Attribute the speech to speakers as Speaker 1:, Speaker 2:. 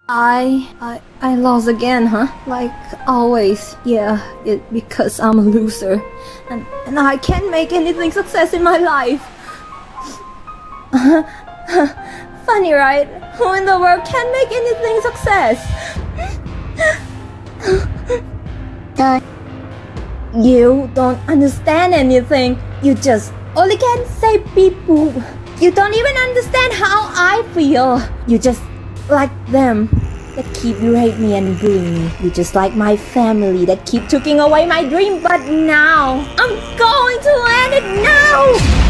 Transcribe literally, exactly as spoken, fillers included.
Speaker 1: I, I, I lost again, huh? Like always. Yeah, it because I'm a loser, and and I can't make anything success in my life. Funny, right? Who in the world can make anything success? uh, you don't understand anything. You just only can say people. You don't even understand how I feel. You just like them that keep you hate me and bullying me. You just like my family that keep taking away my dream. But now I'm going to end it now.